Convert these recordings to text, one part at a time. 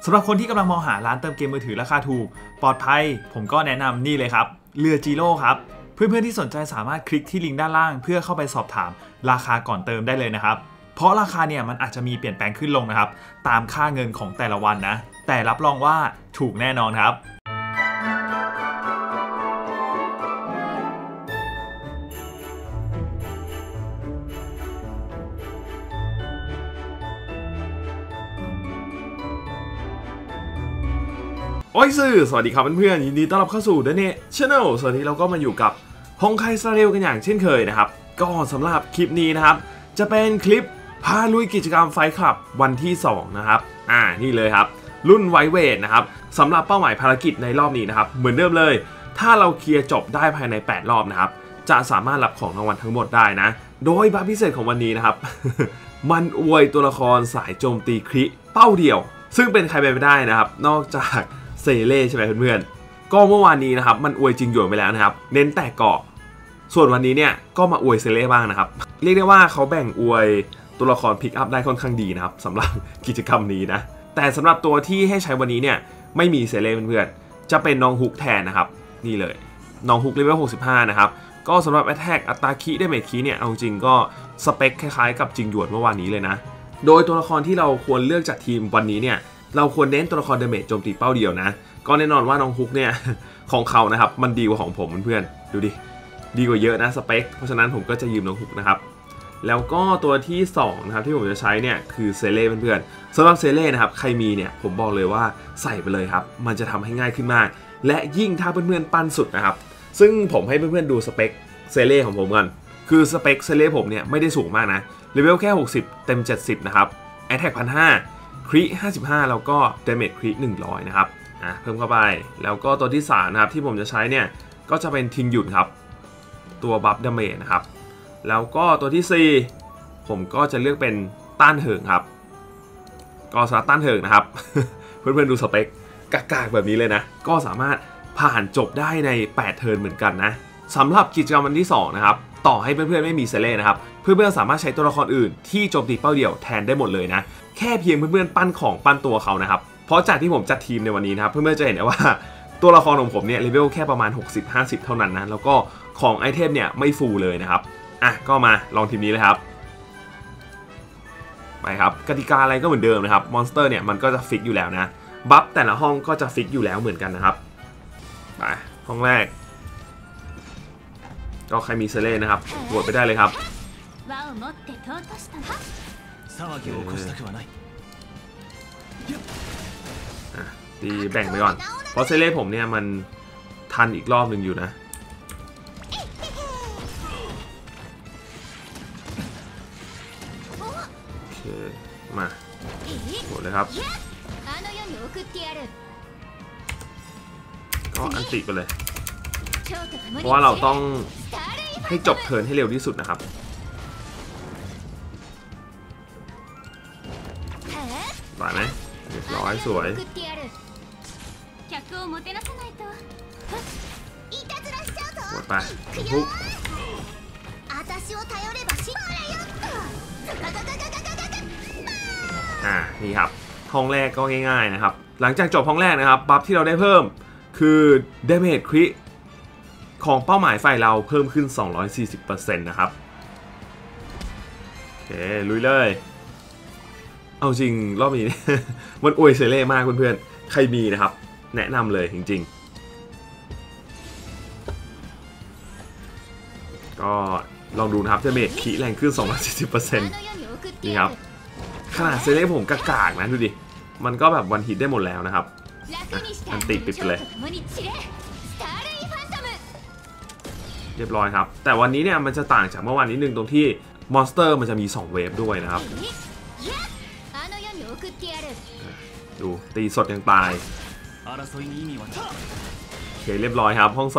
สำหรับคนที่กำลังมองหาร้านเติมเกมมือถือราคาถูกปลอดภัยผมก็แนะนำนี่เลยครับเรือจีโร่ครับเพื่อนๆที่สนใจสามารถคลิกที่ลิงก์ด้านล่างเพื่อเข้าไปสอบถามราคาก่อนเติมได้เลยนะครับเพราะราคาเนี่ยมันอาจจะมีเปลี่ยนแปลงขึ้นลงนะครับตามค่าเงินของแต่ละวันนะแต่รับรองว่าถูกแน่นอนครับโอ้ยสวัสดีครับเพื่อนๆยินดีต้อนรับเข้าสู่ The Net Channel สวัสดีเราก็มาอยู่กับฮงไคซาเรลกันอย่างเช่นเคยนะครับก็สำหรับคลิปนี้นะครับจะเป็นคลิปพาลุยกิจกรรมไฟคลับวันที่2นะครับนี่เลยครับรุ่นไวเวทนะครับสำหรับเป้าหมายภารกิจในรอบนี้นะครับเหมือนเดิมเลยถ้าเราเคลียร์จบได้ภายใน8รอบนะครับจะสามารถรับของรางวัลทั้งหมดได้นะโดยบัฟพิเศษของวันนี้นะครับ มันอวยตัวละครสายโจมตีคริเป้าเดียวซึ่งเป็นใครไปไม่ได้นะครับนอกจากเซเล่ใช่ไหมเพื่อนๆก็เมื่อวานนี้นะครับมันอวยจริงหยวนไปแล้วนะครับเน้นแต่เกาะส่วนวันนี้เนี่ยก็มาอวยเซเล่บ้างนะครับเรียกได้ว่าเขาแบ่งอวยตัวละครพิกอัพได้ค่อนข้างดีนะครับสำหรับกิจกรรมนี้นะแต่สำหรับตัวที่ให้ใช้วันนี้เนี่ยไม่มีเซเล่เพื่อนๆจะเป็นน้องฮุกแทนนะครับนี่เลยน้องฮุกเลเวล65นะครับก็สำหรับแอตแทกอัตราคีได้เมจคีเนี่ยเอาจริงก็สเปคคล้ายๆกับจริงหยวนเมื่อวานนี้เลยนะโดยตัวละครที่เราควรเลือกจากทีมวันนี้เนี่ยเราควรเน้นตัวละครเดเมจโจมตีเป้าเดียวนะก็แน่นอนว่าน้องฮุกเนี่ยของเขานะครับมันดีกว่าของผมเพื่อนๆดูดิดีกว่าเยอะนะสเปคเพราะฉะนั้นผมก็จะยืมน้องฮุกนะครับแล้วก็ตัวที่2นะครับที่ผมจะใช้เนี่ยคือเซเล่เพื่อนๆสำหรับเซเล่นะครับใครมีเนี่ยผมบอกเลยว่าใส่ไปเลยครับมันจะทำให้ง่ายขึ้นมากและยิ่งถ้าเพื่อนๆปั้นสุดนะครับซึ่งผมให้เพื่อนๆดูสเปคเซเล่ของผมกันคือสเปคเซเล่ผมเนี่ยไม่ได้สูงมากนะเลเวลแค่60เต็ม70นะครับแอตแทก1,500คริ55แล้วก็ดาเมจคริ100นะครับเพิ่มเข้าไปแล้วก็ตัวที่3นะครับที่ผมจะใช้เนี่ยก็จะเป็นทิงหยุดครับตัวบัฟดาเมจนะครับแล้วก็ตัวที่4ผมก็จะเลือกเป็นต้านเหิงครับก็สำหรับต้านเหิงนะครับ เพื่อนๆดูสเปคกากๆแบบนี้เลยนะก็สามารถผ่านจบได้ใน8เทิร์นเหมือนกันนะสำหรับกิจกรรมวันที่2นะครับต่อให้เพื่อนๆไม่มีเซเล่นะครับเพื่อนๆสามารถใช้ตัวละครอื่นที่โจมตีเป้าเดี่ยวแทนได้หมดเลยนะแค่เพียงเพื่อนๆปั้นของปั้นตัวเขานะครับเพราะจากที่ผมจัดทีมในวันนี้นะครับเพื่อนๆจะเห็นว่าตัวละครของผมเนี่ยเลเวลแค่ประมาณ60-50เท่านั้นนะแล้วก็ของไอเทมเนี่ยไม่ฟูลเลยนะครับก็มาลองทีมนี้เลยครับไปครับกติกาอะไรก็เหมือนเดิมนะครับมอนสเตอร์เนี่ยมันก็จะฟิกอยู่แล้วนะบัฟแต่ละห้องก็จะฟิกอยู่แล้วเหมือนกันนะครับไปห้องแรกก็ใครมีเซเล่นะครับโหวตไปได้เลยครับตีแบ่งไปก่อนเพราะเซเล่ผมเนี่ยมันทันอีกรอบหนึ่งอยู่นะโอเคมาโหวตเลยครับก็อันติไปเลยเพราะว่าเราต้องให้จบเทิร์นให้เร็วที่สุดนะครับได้ไหมเรียบร้อยสวยหมดไปปุ๊บนี่ครับห้องแรกก็ง่ายๆนะครับหลังจากจบห้องแรกนะครับบัฟที่เราได้เพิ่มคือดาเมจคริของเป้าหมายฝ่ายเราเพิ่มขึ้น 240% นะครับโอเคลุยเลยเอาจริงรอบนี้ มันอวยเซเล่มากเพื่อนๆใครมีนะครับแนะนำเลยจริงๆก็ลองดูนะครับดาเมจคีแรงขึ้น 240% นี่ครับขนาดเซเล่ผมกากๆนะดูดิมันก็แบบวันฮิตได้หมดแล้วนะครับอันติปิดไปเลยเรียบร้อยครับแต่วันนี้เนี่ยมันจะต่างจากเมื่อวานนิดนึงตรงที่มอนสเตอร์มันจะมี2เวฟด้วยนะครับดูตีสดยังตายโอเคเรียบร้อยครับห้อง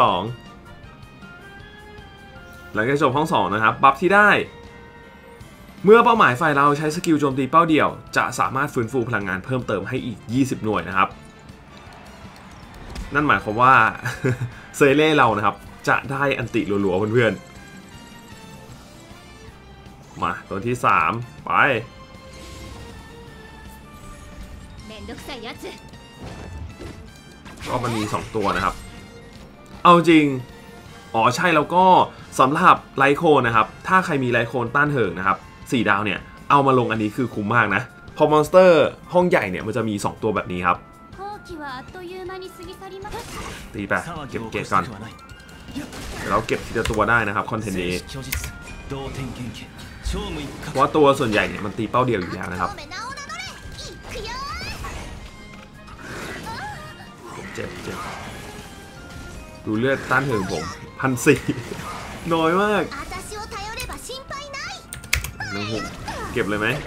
2หลังจากจบห้อง2นะครับบัฟที่ได้เมื่อเป้าหมายฝ่ายเราใช้สกิลโจมตีเป้าเดี่ยวจะสามารถฟื้นฟูพลังงานเพิ่มเติมให้อีก20หน่วยนะครับนั่นหมายความว่า เซเล่เรานะครับจะได้อันติรัวๆเพื่อนๆมาตัวที่3ไปก็มันมี2ตัวนะครับเอาจริงอ๋อใช่แล้วก็สำหรับไลโคนนะครับถ้าใครมีไลโคนต้านเหิงนะครับ4 ดาวเนี่ยเอามาลงอันนี้คือคุ้มมากนะพอมอนสเตอร์ห้องใหญ่เนี่ยมันจะมี2ตัวแบบนี้ครับตีไปเก็บเกรดก่อนเราเก็บทีละตัวได้นะครับคอนเทนต์นี้เพราะว่าตัวส่วนใหญ่เนี่ยมันตีเป้าเดียวอยู่แล้วนะครับเจ็บดูเลือดต้านเหิงผม1,400น้อยมากเก็บเลยไหม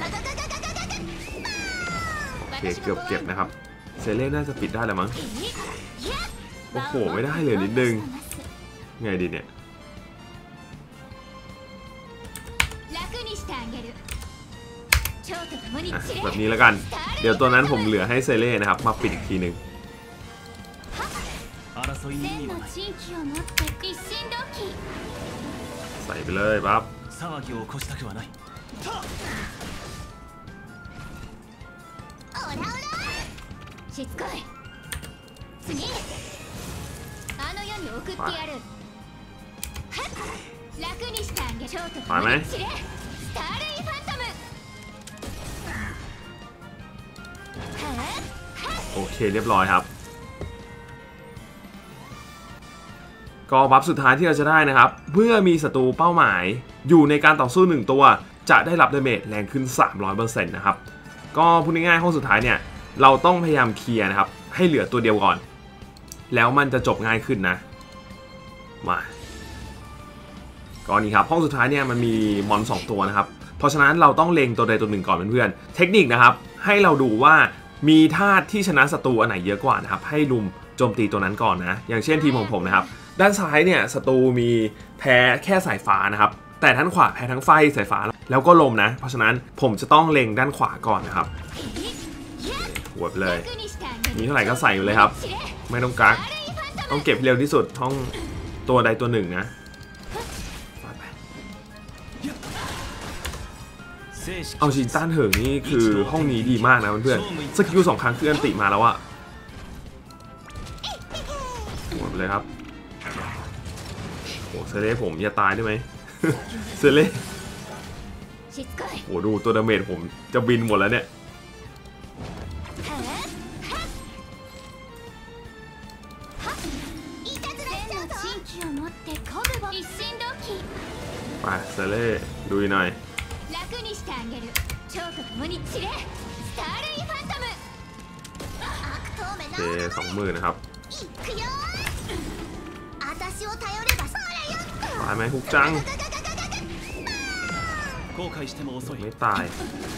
โอเคเก็บนะครับเซเล่น่าจะปิดได้แล้วมั้งโอ้โหไม่ได้เลยนิดนึงไงดีเนี่ยแบบนี้แล้วกันเดี๋ยวตัวนั้นผมเหลือให้เซเล่นะครับมาปิดอีกทีหนึ่งใส่ไปเลยปั๊บไปไหมโอเคเรียบร้อยครับก็บัฟสุดท้ายที่เราจะได้นะครับเมื่อมีศัตรูเป้าหมายอยู่ในการต่อสู้1ตัวจะได้รับดาเมจแรงขึ้น 300% นะครับก็พูดง่ายๆห้องสุดท้ายเนี่ยเราต้องพยายามเคลียร์นะครับให้เหลือตัวเดียวก่อนแล้วมันจะจบง่ายขึ้นนะมาก็นี่ครับห้องสุดท้ายเนี่ยมันมีมอน2ตัวนะครับเพราะฉะนั้นเราต้องเล็งตัวใดตัวหนึ่งก่อนเพื่อนๆเทคนิคนะครับให้เราดูว่ามีธาตุที่ชนะศัตรูอันไหนเยอะกว่านะครับให้ลุมโจมตีตัวนั้นก่อนนะอย่างเช่นทีมของผมนะครับด้านซ้ายเนี่ยศัตรูมีแพ้แค่สายฟ้านะครับแต่ด้านขวาแพ้ทั้งไฟสายฟ้าแล้วก็ลมนะเพราะฉะนั้นผมจะต้องเล็งด้านขวาก่อนนะครับหัวไปเลยมีเท่าไหร่ก็ใส่อยู่เลยครับไม่ต้องกักต้องเก็บเร็วที่สุดห้องตัวใดตัวหนึ่งนะเอาจริงต้านเหิงนี่คือห้องนี้ดีมากนะเพื่อนๆสกิล2 ครั้งคืออันติมาแล้วอะหมดเลยครับโอ้เซเล่ผมอย่าตายได้ไหม เซเล่โอ้ดูตัวดาเมจผมจะบินหมดแล้วเนี่ยไปเซเล่ดูหน่อยโอเค20,000นะครับตายไหมฮุกจังไม่ตาย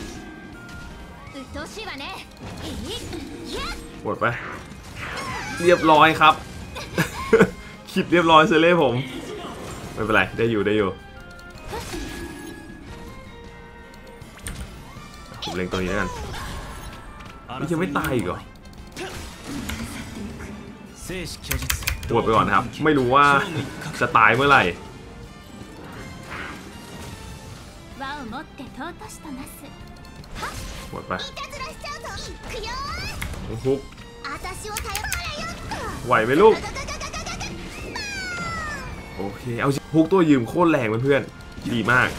หมดไปเรียบร้อยครับ คิดเรียบร้อยเซเล่ผมไม่เป็นไรได้อยู่ผมเล็งตัวนี้แล้วกันนี่ยังไม่ตายอีกเหรอปวดไปก่อนนะครับไม่รู้ว่าจะตายเมื่อไหร่หมดไปฮุกไหวไหมลูกโอเคเอาฮุกตัวยืมโคตรแรงเพื่อนๆดีมาก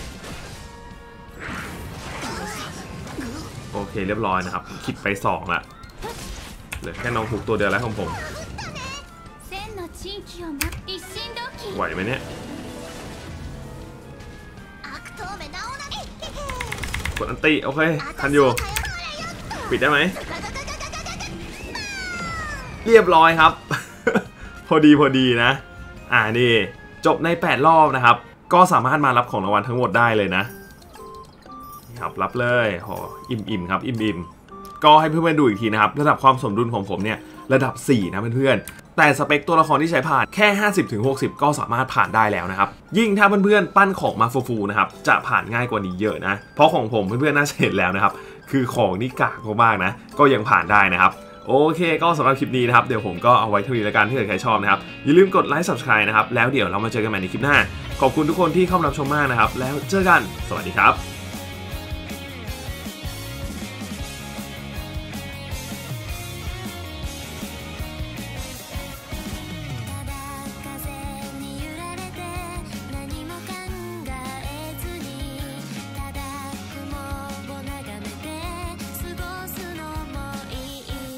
โอเคเรียบร้อยนะครับคิดไป2ละเหลือแค่น้องฮุกตัวเดียวแล้วของผมไหวไหมเนี่ยกดอันติโอเคทันอยู่ปิดได้ไหมเรียบร้อยครับ พอดีนะนี่จบใน8 รอบนะครับก็สามารถมารับของรางวัลทั้งหมดได้เลยนะครับรับเลยโหอิ่มครับอิ่มก็ให้เพื่อนๆดูอีกทีนะครับระดับความสมดุลของผมเนี่ยระดับ4นะเพื่อนๆแต่สเปคตัวละครที่ใช้ผ่านแค่ 50-60 ก็สามารถผ่านได้แล้วนะครับยิ่งถ้าเพื่อนๆปั้นของมาฟูๆนะครับจะผ่านง่ายกว่านี้เยอะนะเพราะของผมเพื่อนๆน่าจะเห็นแล้วนะครับคือของนี่กากมากนะก็ยังผ่านได้นะครับโอเคก็สำหรับคลิปนี้นะครับเดี๋ยวผมก็เอาไว้เท่านี้แล้วกันถ้าเกิดใครชอบนะครับอย่าลืมกดไลค์ Subscribe นะครับแล้วเดี๋ยวเรามาเจอกันใหม่ในคลิปหน้าขอบคุณทุกคนที่เข้ามารับชมมากนะครับแล้วเจอกันสวัสดีครับ